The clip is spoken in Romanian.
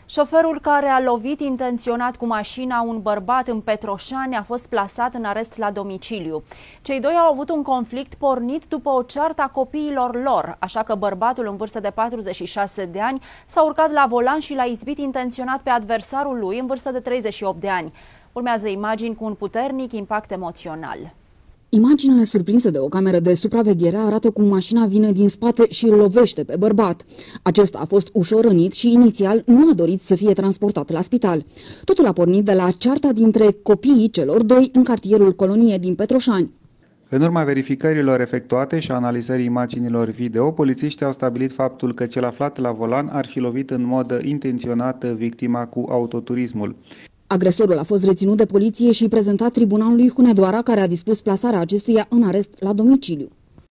Șoferul care a lovit intenționat cu mașina un bărbat în Petroșani a fost plasat în arest la domiciliu. Cei doi au avut un conflict pornit după o ceartă a copiilor lor, așa că bărbatul în vârstă de 46 de ani s-a urcat la volan și l-a izbit intenționat pe adversarul lui în vârstă de 38 de ani. Urmează imagini cu un puternic impact emoțional. Imaginile surprinse de o cameră de supraveghere arată cum mașina vine din spate și îl lovește pe bărbat. Acesta a fost ușor rănit și inițial nu a dorit să fie transportat la spital. Totul a pornit de la cearta dintre copiii celor doi în cartierul Colonie din Petroșani. În urma verificărilor efectuate și analizării imaginilor video, polițiștii au stabilit faptul că cel aflat la volan ar fi lovit în mod intenționat victima cu autoturismul. Agresorul a fost reținut de poliție și prezentat tribunalului Hunedoara, care a dispus plasarea acestuia în arest la domiciliu.